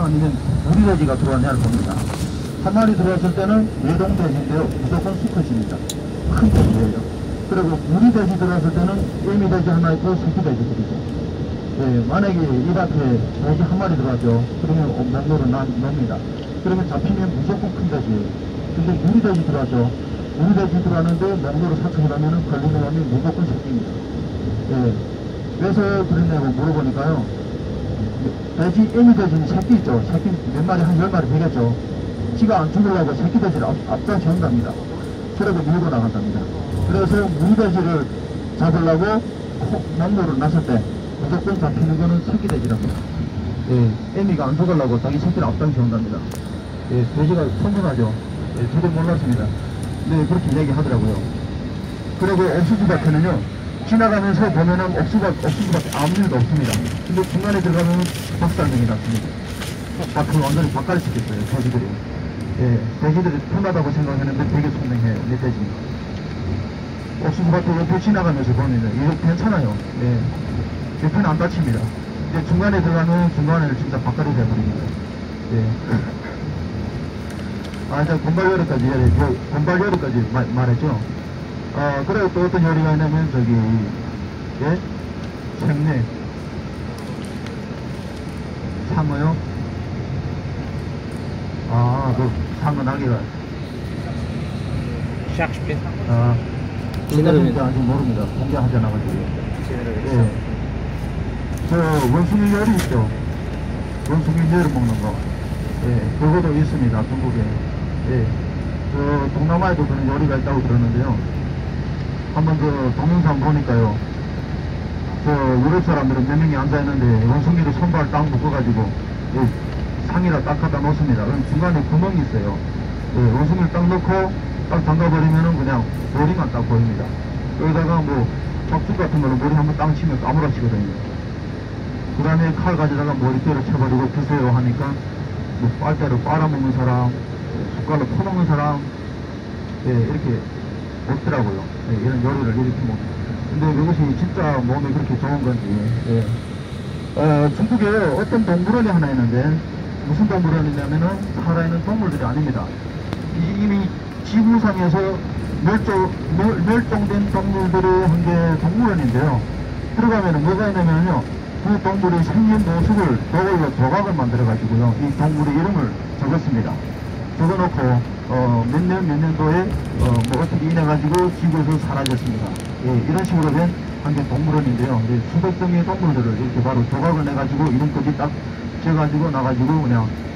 아니면 우리 돼지가 들어왔냐를 봅니다. 한 마리 들어왔을 때는 외동 돼지인데요. 무조건 수컷입니다. 큰 돼지예요. 그리고 우리 돼지 들어왔을 때는 애미 돼지 하나 있고 새끼 돼지들이죠. 예, 만약에 이 밭에 돼지 한 마리 들어왔죠. 그러면 목로를 넣습니다. 그러면 잡히면 무조건 큰 돼지예요. 근데 우리 돼지 들어왔죠. 우리 돼지 들어왔는데 목로를 사천이라면 걸리는 놈이 무조건 새끼입니다. 예, 왜서 그랬냐고 물어보니까요. 돼지, 애미 돼지는 새끼 있죠. 새끼 몇 마리, 한 10마리 되겠죠. 지가 안 죽으려고 새끼 돼지를 앞장 세운답니다. 그리고 밀고 나간답니다. 그래서 우리 돼지를 잡으려고 목로를 놨을 때 무조건 잡히는 거는 새끼 돼지랍니다. 예, 애미가 안 죽으려고 자기 새끼를 앞장 세운답니다. 예, 돼지가 선분하죠. 예, 저도 몰랐습니다. 네, 그렇게 얘기하더라고요. 그리고 옥수수밭에는요, 지나가면서 보면은 옥수수밭에 아무 일도 없습니다. 근데 중간에 들어가면 박살등이 났습니다. 밭을 완전히 박살시켰어요, 돼지들이. 예, 돼지들이 편하다고 생각했는데 되게 선명해요, 멧돼지. 옥수수밭에 옆에 지나가면서 보면 이거 괜찮아요. 예, 옆에는 안 다칩니다. 근데 중간에 들어가면 중간에는 진짜 박살이 돼버립니다. 예. 아, 이제 곤발 요리까지 말했죠. 그리고 또 어떤 요리가 있냐면, 예? 생내. 상어요? 상어 날개가. 샥스핀. 그거는 아직 모릅니다. 공개하지 않아가지고. 예. 저, 원숭이 요리 있죠? 원숭이 요리 먹는 거. 예, 그거도 있습니다, 중국에. 예. 동남아에도 그런 요리가 있다고 들었는데요. 한번 동영상 보니까요. 유럽 사람들은 몇 명이 앉아있는데 원숭이를 손발 딱 묶어가지고 상에다 딱 갖다 놓습니다. 그럼 중간에 구멍이 있어요. 원숭이를 딱 넣고 딱 잠가버리면은 그냥 머리만 딱 보입니다. 여기다가 뭐 박죽 같은 거는 머리 한번 땅 치면 까무라치거든요. 그 다음에 칼 가져다가 머리뼈를 쳐버리고 드세요 하니까 뭐 빨대로 빨아먹는 사람, 숟갈로 퍼먹는 사람, 이렇게 없더라고요. 이런 요리를 이렇게 먹습니다. 근데 이것이 진짜 몸에 그렇게 좋은 건지. 중국에 어떤 동물원이 하나 있는데 무슨 동물원이냐면은 살아있는 동물들이 아닙니다. 이미 지구상에서 멸종된 동물들이 한 게 동물원인데요. 들어가면은 뭐가 있냐면요, 그 동물의 생긴 모습을 저걸로 조각을 만들어 가지고요, 이 동물의 이름을 적었습니다. 적어놓고 몇 년도에 뭐 어떻게 인해가지고 지구에서 사라졌습니다. 예, 이런 식으로 된 한 개 동물원인데요. 수백 종의 동물들을 이렇게 바로 조각을 내가지고 이름까지 딱 재가지고 나가지고 그냥